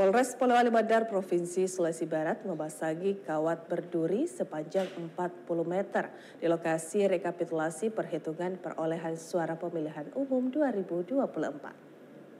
Polres Polewali Mandar Provinsi Sulawesi Barat memasang kawat berduri sepanjang 40 meter di lokasi rekapitulasi perhitungan perolehan suara pemilihan umum 2024.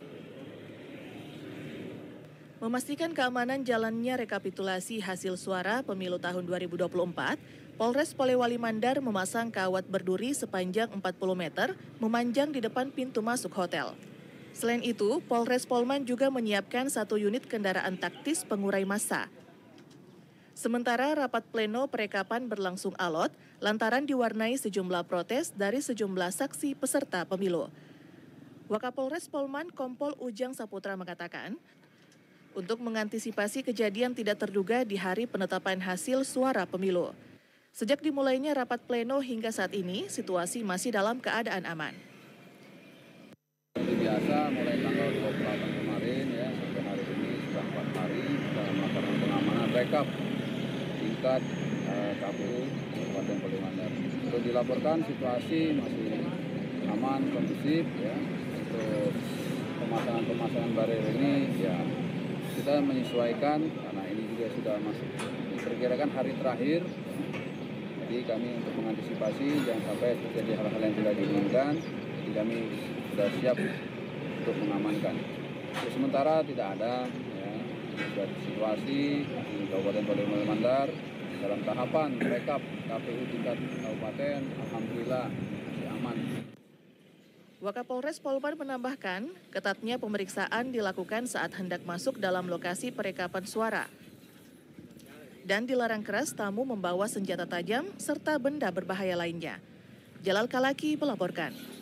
Memastikan keamanan jalannya rekapitulasi hasil suara pemilu tahun 2024, Polres Polewali Mandar memasang kawat berduri sepanjang 40 meter memanjang di depan pintu masuk hotel. Selain itu, Polres Polman juga menyiapkan 1 unit kendaraan taktis pengurai massa. Sementara rapat pleno perekapan berlangsung alot lantaran diwarnai sejumlah protes dari sejumlah saksi peserta pemilu. Wakapolres Polman Kompol Ujang Saputra mengatakan, untuk mengantisipasi kejadian tidak terduga di hari penetapan hasil suara pemilu. Sejak dimulainya rapat pleno hingga saat ini, situasi masih dalam keadaan aman. Seperti biasa, mulai tanggal 28 kemarin ya, sampai hari ini sudah 4 hari kita melakukan pengamanan rekap tingkat KPU Kabupaten Polewali Mandar. Untuk dilaporkan situasi masih aman, kondusif ya. Untuk pemasangan barel ini ya kita menyesuaikan karena ini juga sudah masuk diperkirakan hari terakhir. Jadi kami untuk mengantisipasi jangan sampai terjadi hal-hal yang tidak diinginkan. Jadi kami sudah siap untuk mengamankan. Untuk sementara tidak ada ya, situasi di Kabupaten Polewali Mandar dalam tahapan rekap KPU tingkat kabupaten, alhamdulillah masih aman. Wakapolres Polman menambahkan, ketatnya pemeriksaan dilakukan saat hendak masuk dalam lokasi perekapan suara. Dan dilarang keras tamu membawa senjata tajam serta benda berbahaya lainnya. Jalal Kalaki melaporkan.